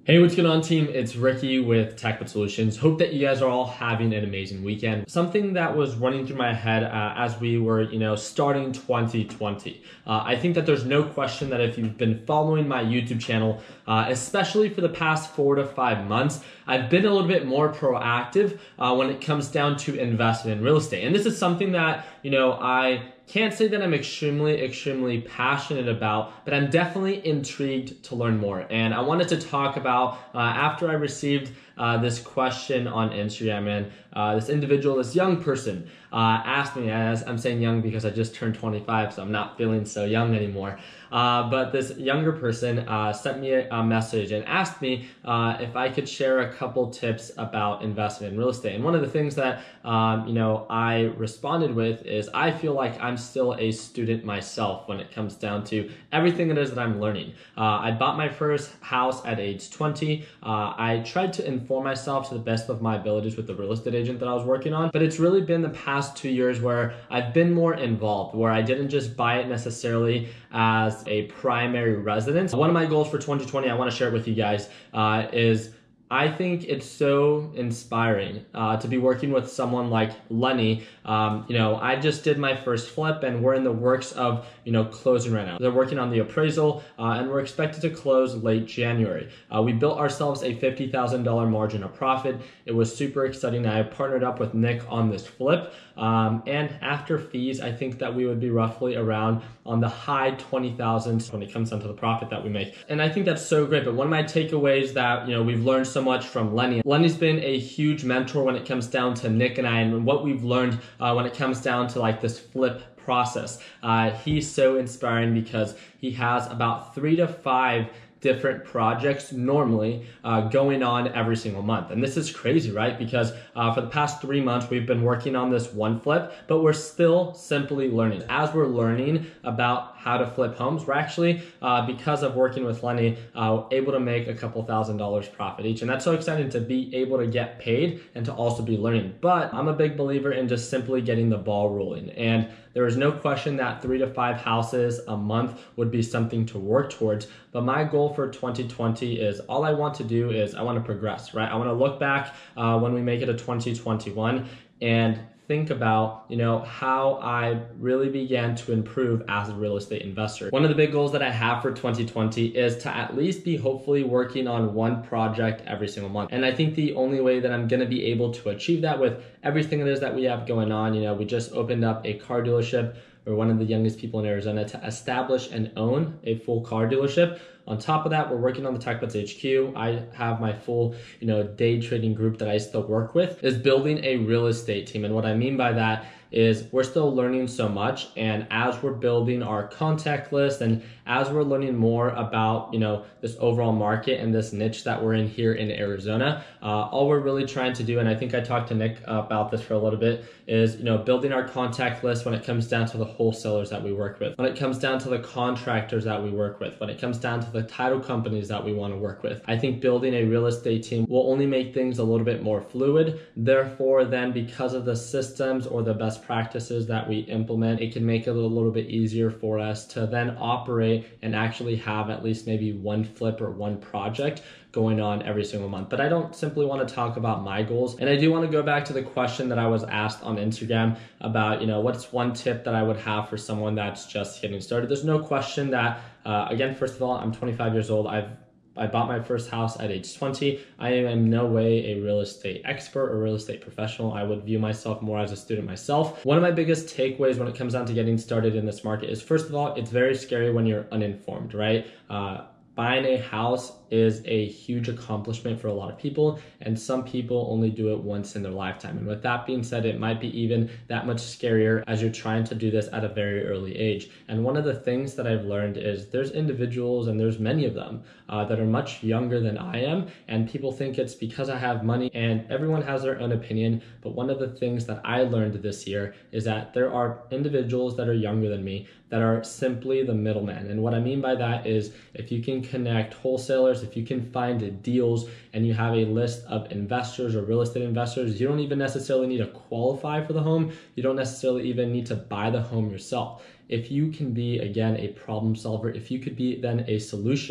Hey, what's going on, team? It's Ricky with TechBit Solutions. Hope that you guys are all having an amazing weekend. Something that was running through my head as we were, starting 2020. I think that there's no question that if you've been following my YouTube channel, especially for the past 4 to 5 months, I've been a little bit more proactive when it comes down to investing in real estate. And this is something that, I can't say that I'm extremely passionate about, but I'm definitely intrigued to learn more. And I wanted to talk about, after I received this question on Instagram, and this individual, this young person, asked me, as I'm saying young because I just turned 25, so I'm not feeling so young anymore. But this younger person sent me a message and asked me if I could share a couple tips about investing in real estate. And one of the things that I responded with is I feel like I'm still a student myself when it comes down to everything it is that I'm learning. I bought my first house at age 20. I tried to inform myself to the best of my abilities with the real estate agent that I was working on, but it's really been the past 2 years where I've been more involved, where I didn't just buy it necessarily as a primary residence. One of my goals for 2020, I want to share it with you guys, is I think it's so inspiring to be working with someone like Lenny. I just did my first flip and we're in the works of, closing right now. They're working on the appraisal and we're expected to close late January. We built ourselves a $50,000 margin of profit. It was super exciting. I partnered up with Nick on this flip. And after fees, I think that we would be roughly around on the high 20,000s when it comes down to the profit that we make. And I think that's so great. But one of my takeaways that, we've learned so much from Lenny. Lenny's been a huge mentor when it comes down to Nick and I, and what we've learned when it comes down to like this flip process. He's so inspiring because he has about 3 to 5 different projects normally going on every single month. And this is crazy, right? Because for the past 3 months, we've been working on this one flip, but we're still simply learning. As we're learning about how to flip homes, we're actually, because of working with Lenny, able to make a couple $1,000s profit each. And that's so exciting to be able to get paid and to also be learning. But I'm a big believer in just simply getting the ball rolling. And there is no question that 3 to 5 houses a month would be something to work towards. But my goal for 2020 is all I want to do is I want to progress, right? I want to look back when we make it to 2021 and think about, how I really began to improve as a real estate investor. One of the big goals that I have for 2020 is to at least be hopefully working on one project every single month. And I think the only way that I'm going to be able to achieve that with everything it is that we have going on, we just opened up a car dealership. We're one of the youngest people in Arizona to establish and own a full car dealership. On top of that, we're working on the TechBits HQ. I have my full, day trading group that I still work with, is building a real estate team. And what I mean by that is we're still learning so much. And as we're building our contact list and as we're learning more about, this overall market and this niche that we're in here in Arizona, all we're really trying to do, and I think I talked to Nick about this for a little bit, is, building our contact list when it comes down to the wholesalers that we work with, when it comes down to the contractors that we work with, when it comes down to the title companies that we want to work with. I think building a real estate team will only make things a little bit more fluid. Therefore, then because of the systems or the best practices that we implement, it can make it a little bit easier for us to then operate and actually have at least maybe one flip or one project going on every single month. But I don't simply want to talk about my goals. And I do want to go back to the question that I was asked on Instagram about, what's one tip that I would have for someone that's just getting started. There's no question that, again, first of all, I'm 25 years old. I bought my first house at age 20. I am in no way a real estate expert or real estate professional. I would view myself more as a student myself. One of my biggest takeaways when it comes down to getting started in this market is, first of all, it's very scary when you're uninformed, right? Buying a house is a huge accomplishment for a lot of people, and some people only do it once in their lifetime. And with that being said, it might be even that much scarier as you're trying to do this at a very early age. And one of the things that I've learned is there's individuals, and there's many of them, that are much younger than I am, and people think it's because I have money, and everyone has their own opinion. But one of the things that I learned this year is that there are individuals that are younger than me that are simply the middleman. And what I mean by that is if you can connect wholesalers, if you can find deals and you have a list of investors or real estate investors, you don't even necessarily need to qualify for the home. You don't necessarily even need to buy the home yourself. If you can be, again, a problem solver, if you could be then a solution,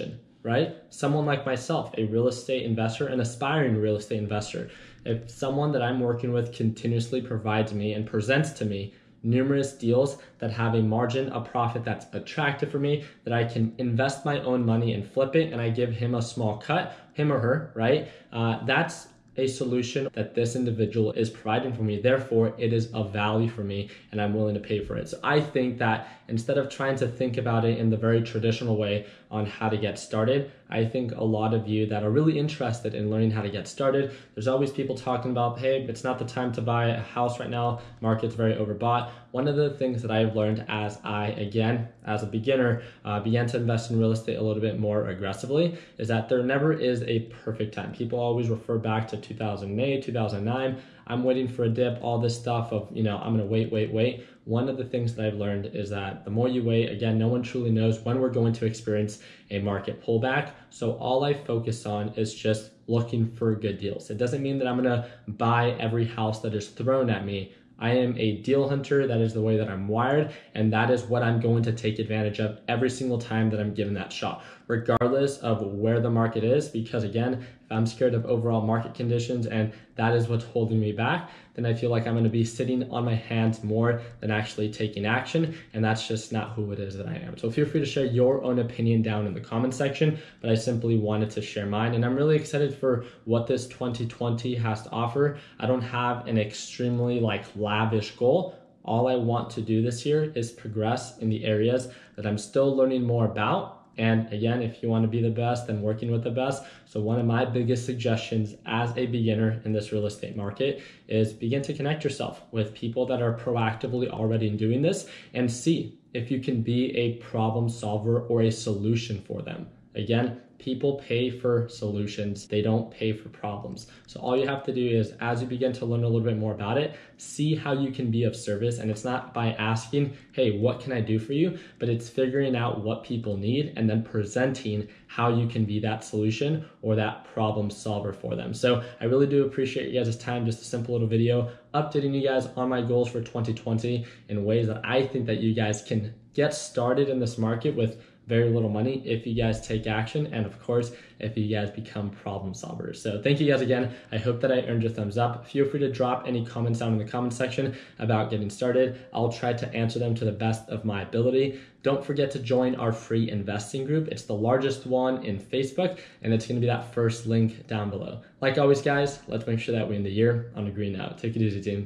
right? Someone like myself, a real estate investor, an aspiring real estate investor. If someone that I'm working with continuously provides me and presents to me numerous deals that have a margin of profit that's attractive for me, that I can invest my own money and flip it, and I give him a small cut, him or her, right? That's a solution that this individual is providing for me. Therefore, it is of value for me and I'm willing to pay for it. So I think that instead of trying to think about it in the very traditional way on how to get started, I think a lot of you that are really interested in learning how to get started, there's always people talking about, hey, it's not the time to buy a house right now. Market's very overbought. One of the things that I've learned as I, again, as a beginner, began to invest in real estate a little bit more aggressively is that there never is a perfect time. People always refer back to 2008, 2009. I'm waiting for a dip, all this stuff of, I'm going to wait. One of the things that I've learned is that the more you wait, again, no one truly knows when we're going to experience a market pullback. So all I focus on is just looking for good deals. It doesn't mean that I'm going to buy every house that is thrown at me. I am a deal hunter. That is the way that I'm wired, and that is what I'm going to take advantage of every single time that I'm given that shot, regardless of where the market is. Because again, if I'm scared of overall market conditions and that is what's holding me back, then I feel like I'm going to be sitting on my hands more than actually taking action, and that's just not who it is that I am. So feel free to share your own opinion down in the comment section, but I simply wanted to share mine, and I'm really excited for what this 2020 has to offer. I don't have an extremely lavish goal. All I want to do this year is progress in the areas that I'm still learning more about. And again, if you want to be the best, then working with the best. So one of my biggest suggestions as a beginner in this real estate market is begin to connect yourself with people that are proactively already doing this and see if you can be a problem solver or a solution for them. Again, people pay for solutions. They don't pay for problems. So all you have to do is, as you begin to learn a little bit more about it, see how you can be of service. And it's not by asking, hey, what can I do for you? But it's figuring out what people need and then presenting how you can be that solution or that problem solver for them. So I really do appreciate you guys' time. Just a simple little video updating you guys on my goals for 2020 in ways that I think that you guys can get started in this market with very little money if you guys take action, and of course if you guys become problem solvers. So thank you guys again. I hope that I earned your thumbs up. Feel free to drop any comments down in the comment section about getting started. I'll try to answer them to the best of my ability. Don't forget to join our free investing group. It's the largest one in Facebook, and it's going to be that first link down below. Like always, guys, let's make sure that we end the year on a green note. Take it easy, team.